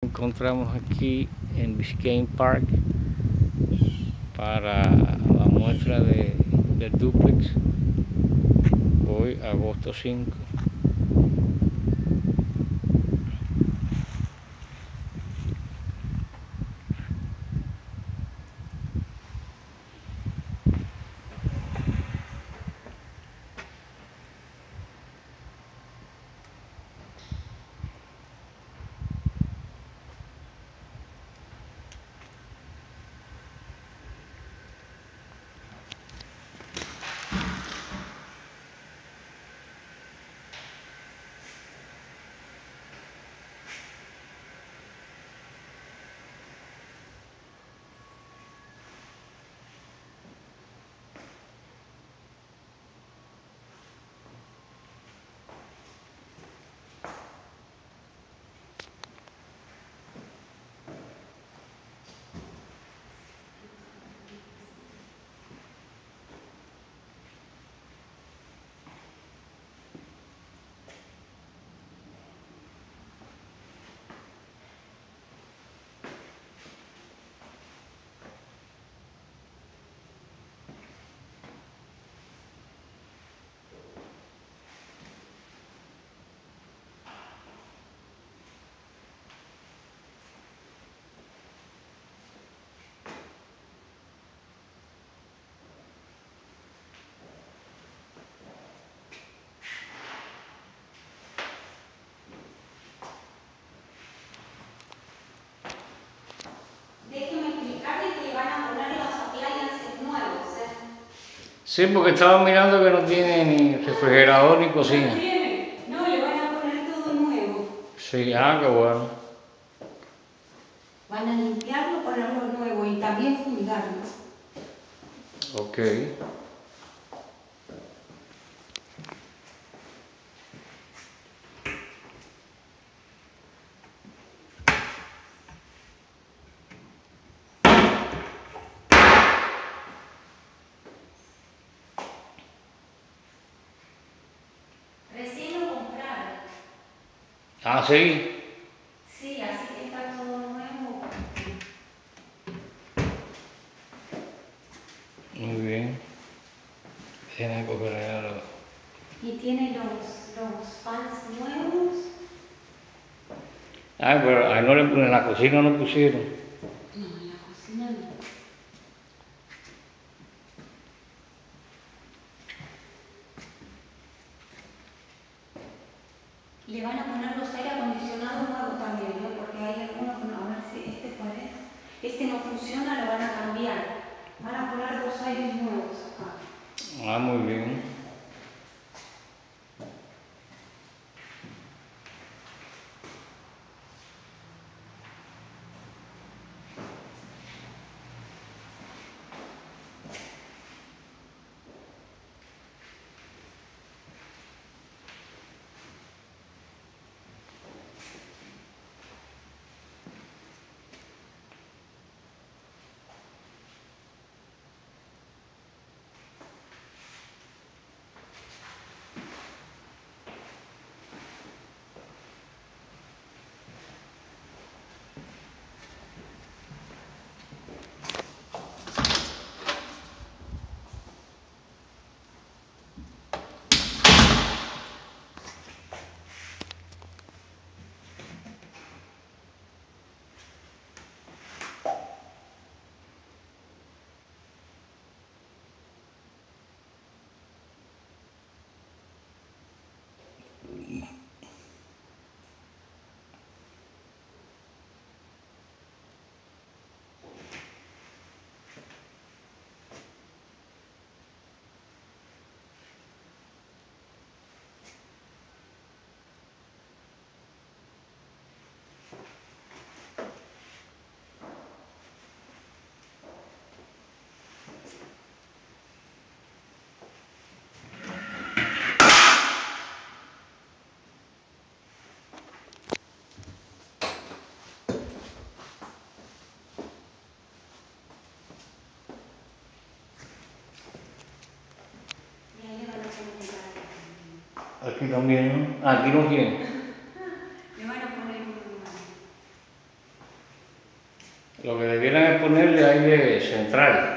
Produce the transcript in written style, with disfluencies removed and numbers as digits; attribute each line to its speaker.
Speaker 1: Encontramos aquí en Biscayne Park para la muestra del duplex hoy, agosto 5.
Speaker 2: Déjeme explicarle que le van a poner los appliances nuevos, ¿eh?
Speaker 1: Sí, porque estaba mirando que no tiene ni refrigerador ni
Speaker 2: No
Speaker 1: cocina.
Speaker 2: tiene. No, le van a poner todo nuevo.
Speaker 1: Sí, qué bueno.
Speaker 2: Van a limpiarlo, ponerlo nuevo y también fumigarlo.
Speaker 1: Ok.
Speaker 2: Recién lo compraron.
Speaker 1: Ah, sí.
Speaker 2: Sí, así que está todo nuevo.
Speaker 1: Muy bien. Déjame coger allá
Speaker 2: Y tiene los fans nuevos.
Speaker 1: Ay, pero ahí no le ponen, en la cocina no pusieron.
Speaker 2: No, en la cocina no. Le van a poner los aire acondicionados nuevos también, ¿eh? Porque hay algunos que no. A ver si este cuál es. Este no funciona, lo van a cambiar. Van a poner 2 aires nuevos acá.
Speaker 1: Ah, muy bien.
Speaker 2: Y ahí le van a poner un radio también.
Speaker 1: Aquí también, ¿no? Aquí no tiene.
Speaker 2: Le van a poner uno nuevo.
Speaker 1: Lo que debieran es ponerle aire central.